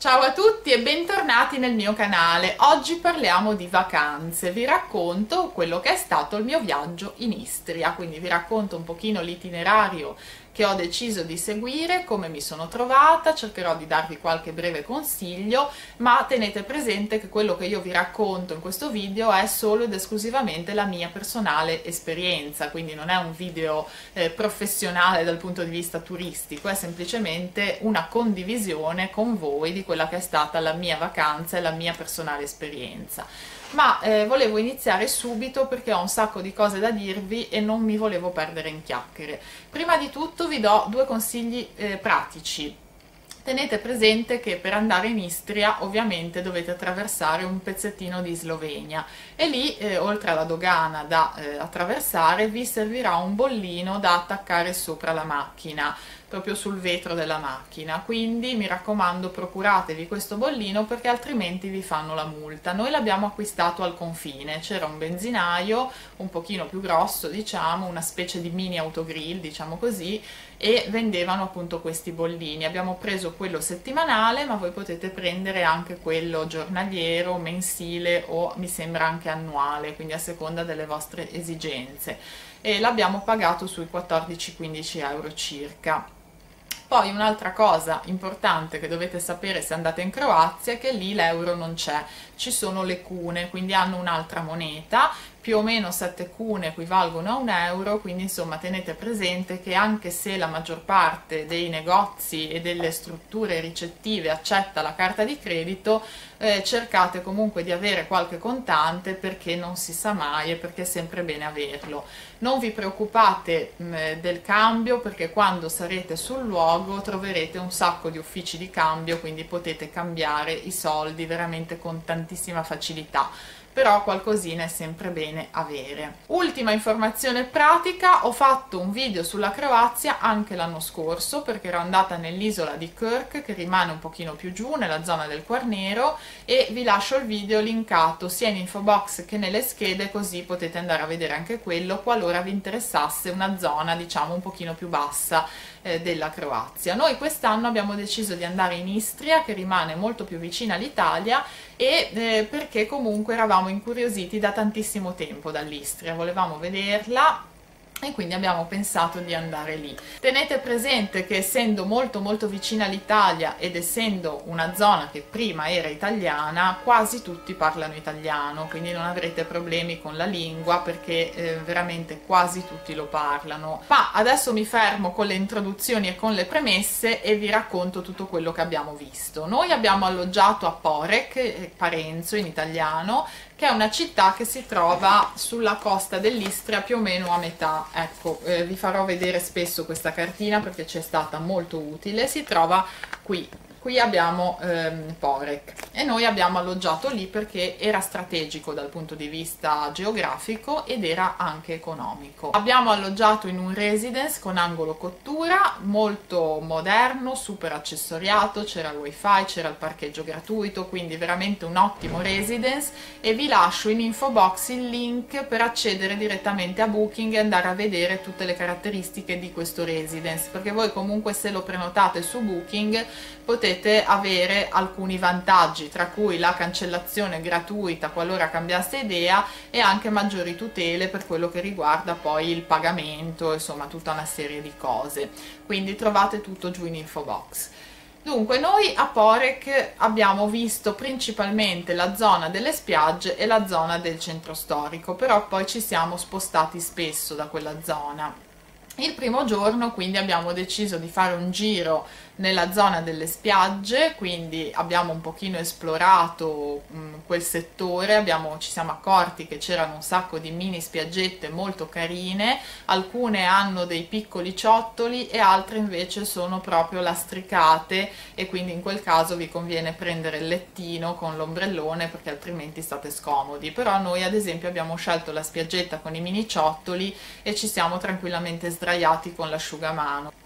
Ciao a tutti e bentornati nel mio canale. Oggi parliamo di vacanze, vi racconto quello che è stato il mio viaggio in Istria, quindi vi racconto un pochino l'itinerario che ho deciso di seguire, come mi sono trovata, cercherò di darvi qualche breve consiglio, ma tenete presente che quello che io vi racconto in questo video è solo ed esclusivamente la mia personale esperienza, quindi non è un video professionale dal punto di vista turistico, è semplicemente una condivisione con voi di quella che è stata la mia vacanza e la mia personale esperienza. Ma volevo iniziare subito perché ho un sacco di cose da dirvi e non mi volevo perdere in chiacchiere. Prima di tutto vi do due consigli pratici. Tenete presente che per andare in Istria ovviamente dovete attraversare un pezzettino di Slovenia e lì, oltre alla dogana da attraversare, vi servirà un bollino da attaccare sopra la macchina, proprio sul vetro della macchina. Quindi mi raccomando, procuratevi questo bollino perché altrimenti vi fanno la multa. Noi l'abbiamo acquistato al confine, c'era un benzinaio un pochino più grosso, diciamo, una specie di mini autogrill, diciamo così, e vendevano appunto questi bollini. Abbiamo preso quello settimanale, ma voi potete prendere anche quello giornaliero, mensile o mi sembra anche annuale, quindi a seconda delle vostre esigenze, e l'abbiamo pagato sui 14-15 euro circa. Poi un'altra cosa importante che dovete sapere se andate in Croazia è che lì l'euro non c'è, ci sono le cune, quindi hanno un'altra moneta, più o meno 7 cune equivalgono a un euro, quindi insomma tenete presente che anche se la maggior parte dei negozi e delle strutture ricettive accetta la carta di credito, cercate comunque di avere qualche contante perché non si sa mai e perché è sempre bene averlo. Non vi preoccupate del cambio perché quando sarete sul luogo troverete un sacco di uffici di cambio, quindi potete cambiare i soldi veramente con tantissima facilità. Però qualcosina è sempre bene avere. Ultima informazione pratica, ho fatto un video sulla Croazia anche l'anno scorso perché ero andata nell'isola di Krk, che rimane un pochino più giù nella zona del Quarnero, e vi lascio il video linkato sia in info box che nelle schede, così potete andare a vedere anche quello qualora vi interessasse una zona diciamo un pochino più bassa della Croazia. Noi quest'anno abbiamo deciso di andare in Istria, che rimane molto più vicina all'Italia, e perché comunque eravamo incuriositi da tantissimo tempo dall'Istria, volevamo vederla e quindi abbiamo pensato di andare lì. Tenete presente che essendo molto vicina all'Italia ed essendo una zona che prima era italiana, quasi tutti parlano italiano, quindi non avrete problemi con la lingua perché veramente quasi tutti lo parlano. Ma adesso mi fermo con le introduzioni e con le premesse e vi racconto tutto quello che abbiamo visto. Noi abbiamo alloggiato a Porek, Parenzo in italiano, che è una città che si trova sulla costa dell'Istria più o meno a metà. Ecco, vi farò vedere spesso questa cartina perché ci è stata molto utile. Si trova qui abbiamo Porek e noi abbiamo alloggiato lì perché era strategico dal punto di vista geografico ed era anche economico. Abbiamo alloggiato in un residence con angolo cottura, molto moderno, super accessoriato, c'era il wifi, c'era il parcheggio gratuito, quindi veramente un ottimo residence, e vi lascio in info box il link per accedere direttamente a Booking e andare a vedere tutte le caratteristiche di questo residence, perché voi comunque se lo prenotate su Booking potete avere alcuni vantaggi, tra cui la cancellazione gratuita qualora cambiaste idea e anche maggiori tutele per quello che riguarda poi il pagamento, insomma tutta una serie di cose, quindi trovate tutto giù in info box. Dunque, noi a Porek abbiamo visto principalmente la zona delle spiagge e la zona del centro storico, però poi ci siamo spostati spesso da quella zona. Il primo giorno quindi abbiamo deciso di fare un giro nella zona delle spiagge, quindi abbiamo un pochino esplorato quel settore, ci siamo accorti che c'erano un sacco di mini spiaggette molto carine, alcune hanno dei piccoli ciottoli e altre invece sono proprio lastricate, e quindi in quel caso vi conviene prendere il lettino con l'ombrellone perché altrimenti state scomodi. Però noi ad esempio abbiamo scelto la spiaggetta con i mini ciottoli e ci siamo tranquillamente sdraiati con l'asciugamano.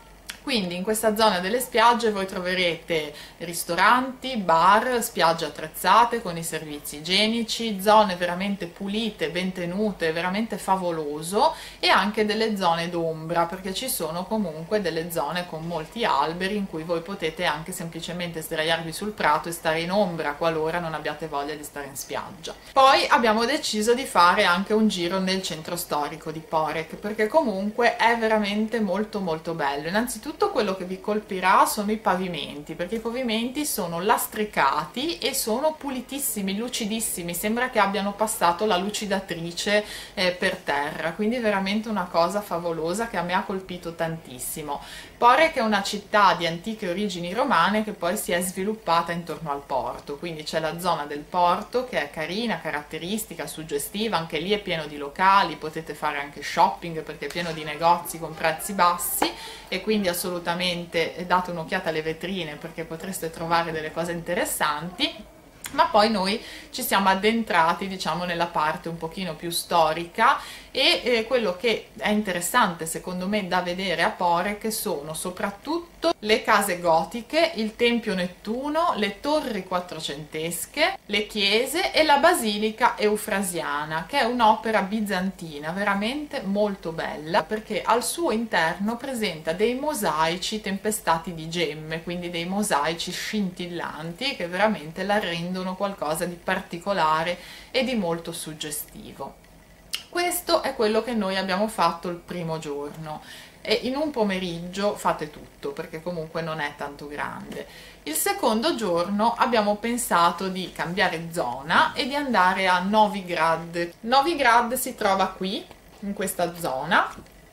Quindi in questa zona delle spiagge voi troverete ristoranti, bar, spiagge attrezzate con i servizi igienici, zone veramente pulite, ben tenute, veramente favoloso, e anche delle zone d'ombra, perché ci sono comunque delle zone con molti alberi in cui voi potete anche semplicemente sdraiarvi sul prato e stare in ombra qualora non abbiate voglia di stare in spiaggia. Poi abbiamo deciso di fare anche un giro nel centro storico di Porek, perché comunque è veramente molto molto bello. Innanzitutto quello che vi colpirà sono i pavimenti, perché i pavimenti sono lastricati e sono pulitissimi, lucidissimi, sembra che abbiano passato la lucidatrice per terra, quindi veramente una cosa favolosa che a me ha colpito tantissimo. Porek è una città di antiche origini romane che poi si è sviluppata intorno al porto, quindi c'è la zona del porto che è carina, caratteristica, suggestiva, anche lì è pieno di locali, potete fare anche shopping perché è pieno di negozi con prezzi bassi, e quindi assolutamente date un'occhiata alle vetrine perché potreste trovare delle cose interessanti. Ma poi noi ci siamo addentrati, diciamo, nella parte un pochino più storica, e quello che è interessante secondo me da vedere a Porek sono soprattutto le case gotiche, il Tempio Nettuno, le torri quattrocentesche, le chiese e la Basilica Eufrasiana, che è un'opera bizantina veramente molto bella, perché al suo interno presenta dei mosaici tempestati di gemme, quindi dei mosaici scintillanti che veramente la rendono qualcosa di particolare e di molto suggestivo. Questo è quello che noi abbiamo fatto il primo giorno, e in un pomeriggio fate tutto perché comunque non è tanto grande. Il secondo giorno abbiamo pensato di cambiare zona e di andare a Novigrad. Novigrad si trova qui, in questa zona,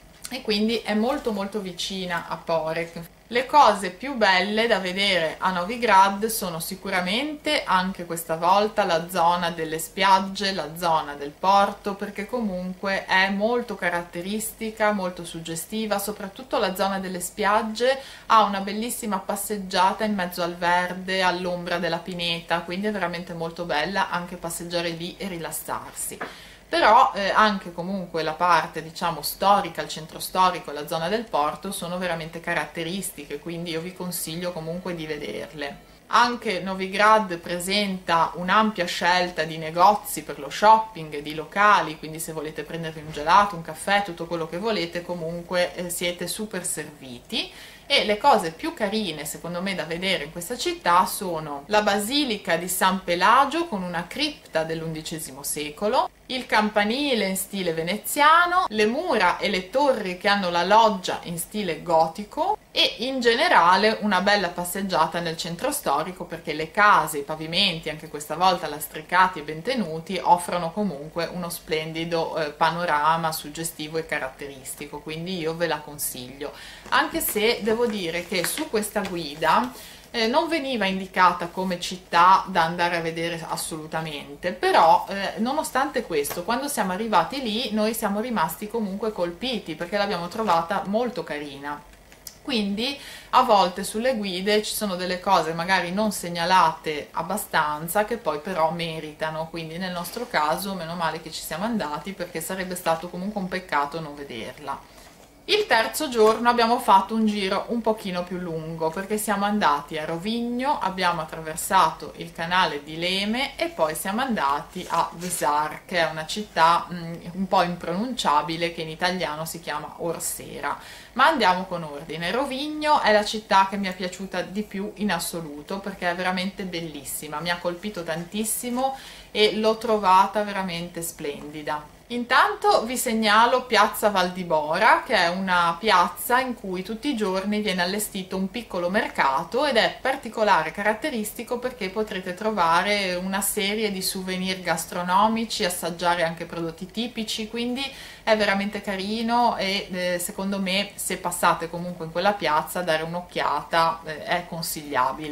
e quindi è molto molto vicina a Porek. Le cose più belle da vedere a Novigrad sono sicuramente anche questa volta la zona delle spiagge, la zona del porto, perché comunque è molto caratteristica, molto suggestiva, soprattutto la zona delle spiagge ha una bellissima passeggiata in mezzo al verde, all'ombra della pineta, quindi è veramente molto bella anche passeggiare lì e rilassarsi. Però anche comunque la parte, diciamo, storica, il centro storico e la zona del porto sono veramente caratteristiche, quindi io vi consiglio comunque di vederle. Anche Novigrad presenta un'ampia scelta di negozi per lo shopping, di locali, quindi se volete prendervi un gelato, un caffè, tutto quello che volete, comunque siete super serviti. E le cose più carine secondo me da vedere in questa città sono la Basilica di San Pelagio con una cripta dell'undicesimo secolo, il campanile in stile veneziano, le mura e le torri che hanno la loggia in stile gotico, e in generale una bella passeggiata nel centro storico, perché le case, i pavimenti, anche questa volta lastricati e ben tenuti, offrono comunque uno splendido panorama suggestivo e caratteristico, quindi io ve la consiglio, anche se devo dire che su questa guida non veniva indicata come città da andare a vedere assolutamente, però nonostante questo, quando siamo arrivati lì noi siamo rimasti comunque colpiti perché l'abbiamo trovata molto carina. Quindi a volte sulle guide ci sono delle cose magari non segnalate abbastanza che poi però meritano, quindi nel nostro caso meno male che ci siamo andati, perché sarebbe stato comunque un peccato non vederla. Il terzo giorno abbiamo fatto un giro un pochino più lungo, perché siamo andati a Rovigno, abbiamo attraversato il canale di Leme e poi siamo andati a Vsar, che è una città un po' impronunciabile che in italiano si chiama Orsera. Ma andiamo con ordine. Rovigno è la città che mi è piaciuta di più in assoluto, perché è veramente bellissima, mi ha colpito tantissimo e l'ho trovata veramente splendida. Intanto vi segnalo Piazza Valdibora, che è una piazza in cui tutti i giorni viene allestito un piccolo mercato ed è particolare, caratteristico, perché potrete trovare una serie di souvenir gastronomici, assaggiare anche prodotti tipici, quindi è veramente carino e secondo me, se passate comunque in quella piazza, dare un'occhiata è consigliabile.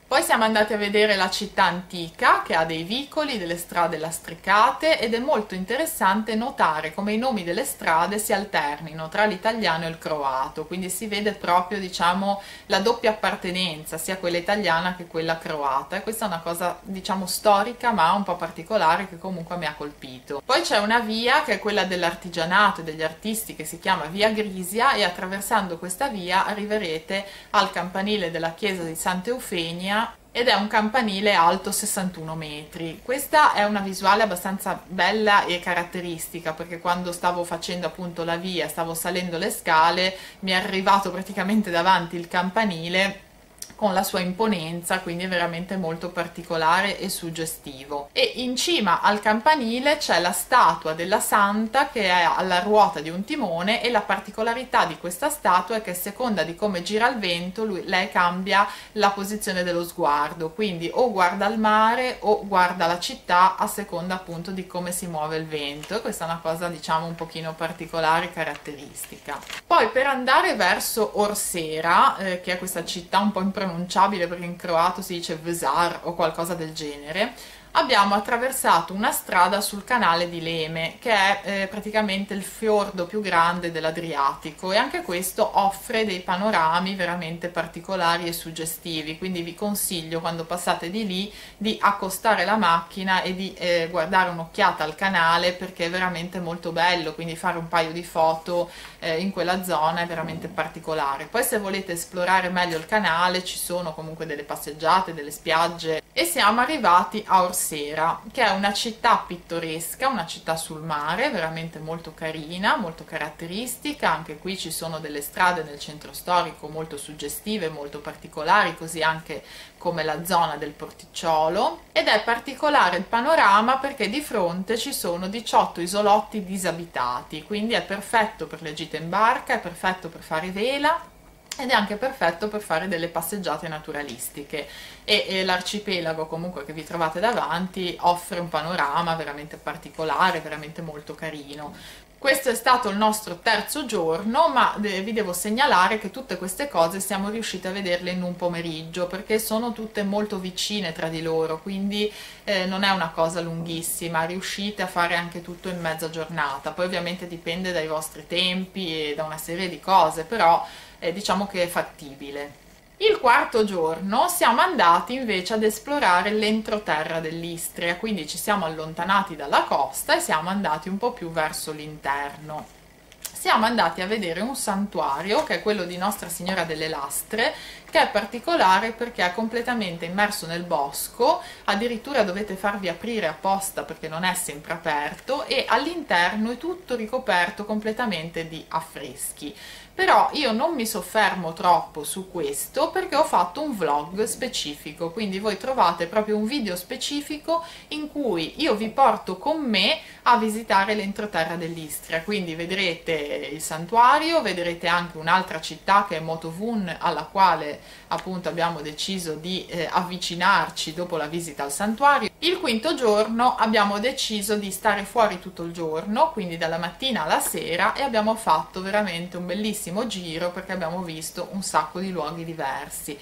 Poi siamo andati a vedere la città antica che ha dei vicoli, delle strade lastricate ed è molto interessante notare come i nomi delle strade si alternino tra l'italiano e il croato, quindi si vede proprio, diciamo, la doppia appartenenza, sia quella italiana che quella croata, e questa è una cosa, diciamo, storica ma un po' particolare che comunque mi ha colpito. Poi c'è una via che è quella dell'artigianato e degli artisti che si chiama Via Grisia, e attraversando questa via arriverete al campanile della chiesa di Santa Eufenia, ed è un campanile alto 61 metri. Questa è una visuale abbastanza bella e caratteristica, perché quando stavo facendo appunto la via, stavo salendo le scale, mi è arrivato praticamente davanti il campanile con la sua imponenza, quindi è veramente molto particolare e suggestivo. E in cima al campanile c'è la statua della santa che è alla ruota di un timone, e la particolarità di questa statua è che a seconda di come gira il vento lei cambia la posizione dello sguardo, quindi o guarda il mare o guarda la città a seconda appunto di come si muove il vento, e questa è una cosa, diciamo, un pochino particolare e caratteristica. Poi per andare verso Orsera, che è questa città un po' impronunciabile perché in croato si dice Vsar o qualcosa del genere, abbiamo attraversato una strada sul canale di Leme, che è praticamente il fiordo più grande dell'Adriatico, e anche questo offre dei panorami veramente particolari e suggestivi, quindi vi consiglio, quando passate di lì, di accostare la macchina e di guardare un'occhiata al canale, perché è veramente molto bello, quindi fare un paio di foto in quella zona è veramente particolare. Poi se volete esplorare meglio il canale ci sono comunque delle passeggiate, delle spiagge, e siamo arrivati a Orsera, che è una città pittoresca, una città sul mare, veramente molto carina, molto caratteristica. Anche qui ci sono delle strade nel centro storico molto suggestive, molto particolari, così anche come la zona del Porticciolo, ed è particolare il panorama perché di fronte ci sono 18 isolotti disabitati, quindi è perfetto per le gite in barca, è perfetto per fare vela, ed è anche perfetto per fare delle passeggiate naturalistiche, e l'arcipelago comunque che vi trovate davanti offre un panorama veramente particolare, veramente molto carino. Questo è stato il nostro terzo giorno, ma vi devo segnalare che tutte queste cose siamo riusciti a vederle in un pomeriggio, perché sono tutte molto vicine tra di loro, quindi non è una cosa lunghissima, riuscite a fare anche tutto in mezza giornata. Poi ovviamente dipende dai vostri tempi e da una serie di cose, però diciamo che è fattibile. Il quarto giorno siamo andati invece ad esplorare l'entroterra dell'Istria, quindi ci siamo allontanati dalla costa e siamo andati un po' più verso l'interno. Siamo andati a vedere un santuario che è quello di Nostra Signora delle Lastre, che è particolare perché è completamente immerso nel bosco, addirittura dovete farvi aprire apposta perché non è sempre aperto, e all'interno è tutto ricoperto completamente di affreschi. Però io non mi soffermo troppo su questo perché ho fatto un vlog specifico, quindi voi trovate proprio un video specifico in cui io vi porto con me a visitare l'entroterra dell'Istria, quindi vedrete il santuario, vedrete anche un'altra città che è Motovun, alla quale appunto abbiamo deciso di avvicinarci dopo la visita al santuario. Il quinto giorno abbiamo deciso di stare fuori tutto il giorno, quindi dalla mattina alla sera, e abbiamo fatto veramente un bellissimo giro perché abbiamo visto un sacco di luoghi diversi.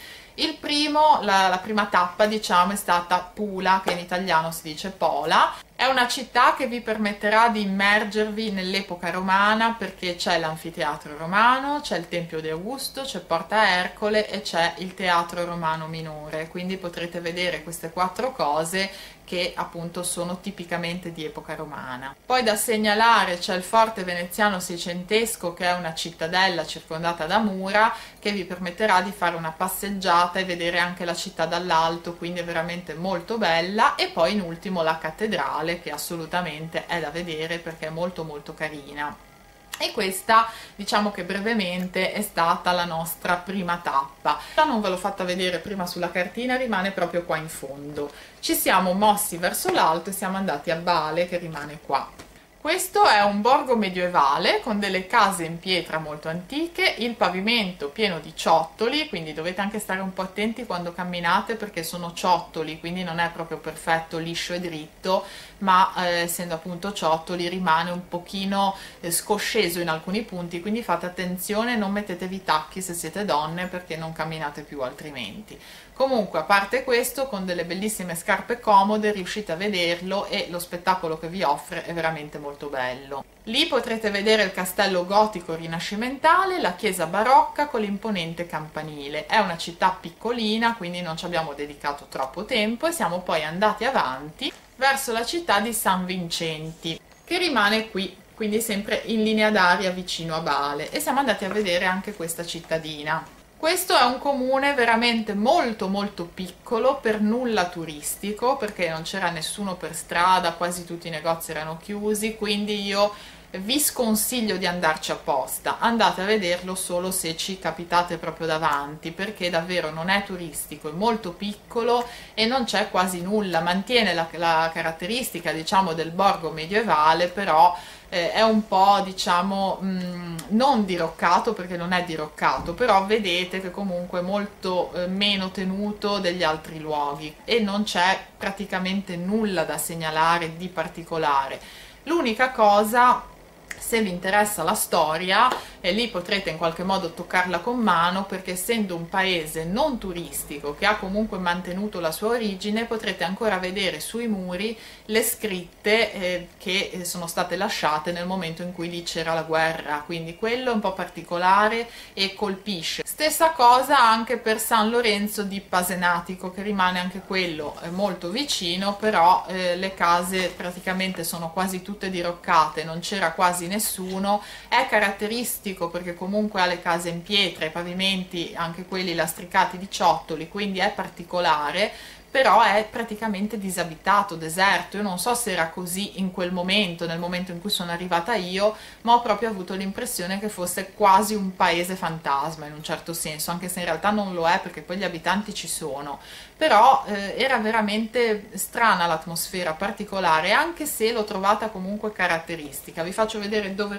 La prima tappa, diciamo, è stata Pula, che in italiano si dice Pola. È una città che vi permetterà di immergervi nell'epoca romana, perché c'è l'anfiteatro romano, c'è il Tempio di Augusto, c'è Porta Ercole e c'è il Teatro Romano Minore, quindi potrete vedere queste quattro cose che appunto sono tipicamente di epoca romana. Poi da segnalare c'è il Forte Veneziano Seicentesco, che è una cittadella circondata da mura, che vi permetterà di fare una passeggiata e vedere anche la città dall'alto, quindi è veramente molto bella. E poi in ultimo la cattedrale, che assolutamente è da vedere perché è molto molto carina. E questa, diciamo che brevemente, è stata la nostra prima tappa. Non ve l'ho fatta vedere prima sulla cartina, rimane proprio qua in fondo. Ci siamo mossi verso l'alto e siamo andati a Bale, che rimane qua. Questo è un borgo medievale con delle case in pietra molto antiche, il pavimento pieno di ciottoli, quindi dovete anche stare un po' attenti quando camminate perché sono ciottoli, quindi non è proprio perfetto, liscio e dritto, ma essendo appunto ciottoli rimane un pochino scosceso in alcuni punti, quindi fate attenzione, non mettetevi tacchi se siete donne perché non camminate più altrimenti. Comunque, a parte questo, con delle bellissime scarpe comode riuscite a vederlo e lo spettacolo che vi offre è veramente molto bello. Lì potrete vedere il castello gotico rinascimentale, la chiesa barocca con l'imponente campanile. È una città piccolina, quindi non ci abbiamo dedicato troppo tempo e siamo poi andati avanti verso la città di San Vincenti, che rimane qui, quindi sempre in linea d'aria vicino a Bale, e siamo andati a vedere anche questa cittadina. Questo è un comune veramente molto molto piccolo, per nulla turistico, perché non c'era nessuno per strada, quasi tutti i negozi erano chiusi, quindi io vi sconsiglio di andarci apposta, andate a vederlo solo se ci capitate proprio davanti, perché davvero non è turistico, è molto piccolo e non c'è quasi nulla, mantiene la caratteristica, diciamo, del borgo medievale, però è un po', diciamo, non diroccato, perché non è diroccato, però vedete che comunque è molto meno tenuto degli altri luoghi e non c'è praticamente nulla da segnalare di particolare. L'unica cosa, se vi interessa la storia, e lì potrete in qualche modo toccarla con mano, perché essendo un paese non turistico che ha comunque mantenuto la sua origine, potrete ancora vedere sui muri le scritte che sono state lasciate nel momento in cui lì c'era la guerra, quindi quello è un po' particolare e colpisce. Stessa cosa anche per San Lorenzo di Pasenatico, che rimane anche quello molto vicino, però le case praticamente sono quasi tutte diroccate, non c'era quasi nessuno. È caratteristico perché comunque ha le case in pietra, i pavimenti anche quelli lastricati di ciottoli, quindi è particolare, però è praticamente disabitato, deserto. Io non so se era così in quel momento, nel momento in cui sono arrivata io, ma ho proprio avuto l'impressione che fosse quasi un paese fantasma in un certo senso, anche se in realtà non lo è, perché poi gli abitanti ci sono. Però era veramente strana l'atmosfera, particolare, anche se l'ho trovata comunque caratteristica. Vi faccio vedere dove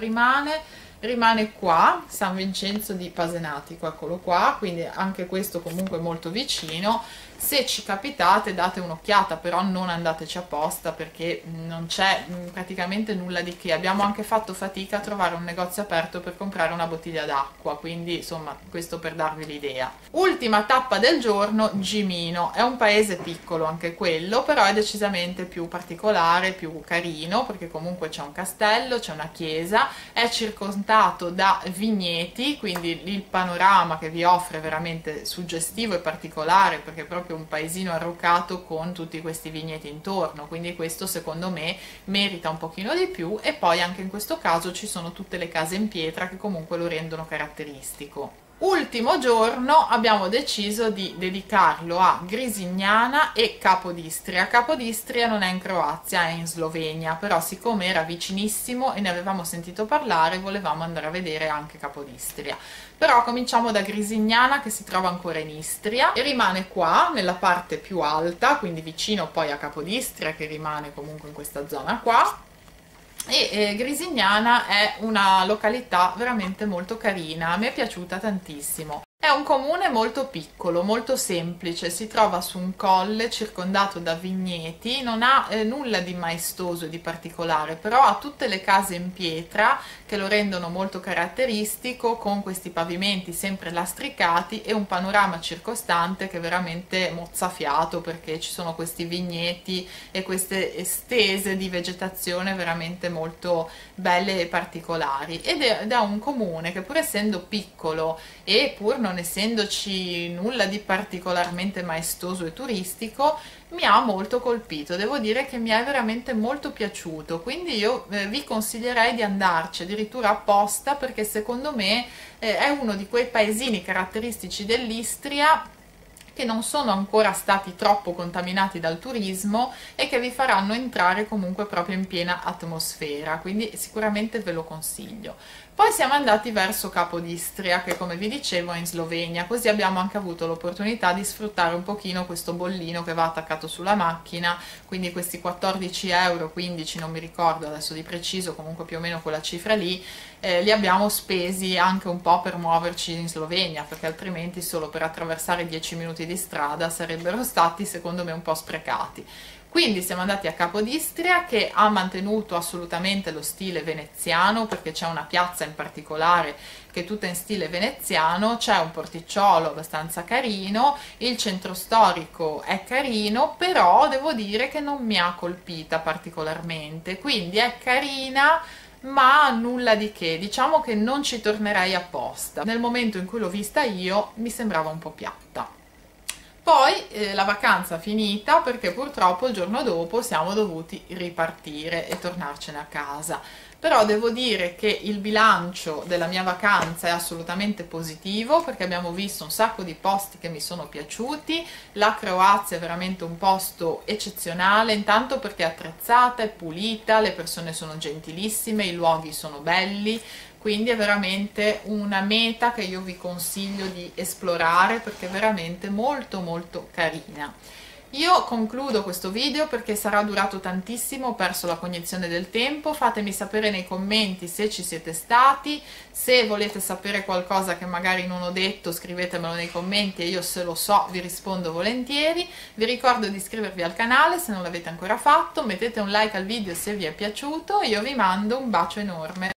rimane qua, San Vincenzo di Pasenatico, eccolo qua, quindi anche questo comunque molto vicino. Se ci capitate date un'occhiata, però non andateci apposta, perché non c'è praticamente nulla di che. Abbiamo anche fatto fatica a trovare un negozio aperto per comprare una bottiglia d'acqua, quindi insomma, questo per darvi l'idea. Ultima tappa del giorno, Gimino. È un paese piccolo anche quello, però è decisamente più particolare, più carino, perché comunque c'è un castello, c'è una chiesa, è circondato da vigneti, quindi il panorama che vi offre è veramente suggestivo e particolare, perché proprio un paesino arroccato con tutti questi vigneti intorno, quindi questo secondo me merita un pochino di più. E poi anche in questo caso ci sono tutte le case in pietra che comunque lo rendono caratteristico. Ultimo giorno abbiamo deciso di dedicarlo a Grisignana e Capodistria. Capodistria non è in Croazia, è in Slovenia, però siccome era vicinissimo e ne avevamo sentito parlare, volevamo andare a vedere anche Capodistria. Però cominciamo da Grisignana, che si trova ancora in Istria e rimane qua nella parte più alta, quindi vicino poi a Capodistria, che rimane comunque in questa zona qua. E Grisignana è una località veramente molto carina, a me è piaciuta tantissimo. È un comune molto piccolo, molto semplice, si trova su un colle circondato da vigneti, non ha nulla di maestoso e di particolare, però ha tutte le case in pietra che lo rendono molto caratteristico, con questi pavimenti sempre lastricati e un panorama circostante che è veramente mozzafiato, perché ci sono questi vigneti e queste stese di vegetazione veramente molto belle e particolari. Ed è un comune che, pur essendo piccolo e pur non essendoci nulla di particolarmente maestoso e turistico, mi ha molto colpito. Devo dire che mi è veramente molto piaciuto, quindi io vi consiglierei di andarci addirittura apposta, perché secondo me è uno di quei paesini caratteristici dell'Istria che non sono ancora stati troppo contaminati dal turismo e che vi faranno entrare comunque proprio in piena atmosfera, quindi sicuramente ve lo consiglio. Poi siamo andati verso Capodistria, che come vi dicevo è in Slovenia, così abbiamo anche avuto l'opportunità di sfruttare un pochino questo bollino che va attaccato sulla macchina, quindi questi 14 euro, 15 non mi ricordo adesso di preciso, comunque più o meno quella cifra lì, li abbiamo spesi anche un po' per muoverci in Slovenia, perché altrimenti solo per attraversare 10 minuti di strada sarebbero stati secondo me un po' sprecati. Quindi siamo andati a Capodistria, che ha mantenuto assolutamente lo stile veneziano, perché c'è una piazza in particolare che è tutta in stile veneziano, c'è un porticciolo abbastanza carino, il centro storico è carino, però devo dire che non mi ha colpita particolarmente, quindi è carina ma nulla di che, diciamo che non ci tornerei apposta. Nel momento in cui l'ho vista io mi sembrava un po' piatta. Poi la vacanza finita, perché purtroppo il giorno dopo siamo dovuti ripartire e tornarcene a casa. Però devo dire che il bilancio della mia vacanza è assolutamente positivo, perché abbiamo visto un sacco di posti che mi sono piaciuti. La Croazia è veramente un posto eccezionale, intanto perché è attrezzata, è pulita, le persone sono gentilissime, i luoghi sono belli, quindi è veramente una meta che io vi consiglio di esplorare, perché è veramente molto molto carina. Io concludo questo video perché sarà durato tantissimo, ho perso la cognizione del tempo. Fatemi sapere nei commenti se ci siete stati, se volete sapere qualcosa che magari non ho detto scrivetemelo nei commenti e io, se lo so, vi rispondo volentieri. Vi ricordo di iscrivervi al canale se non l'avete ancora fatto, mettete un like al video se vi è piaciuto, io vi mando un bacio enorme.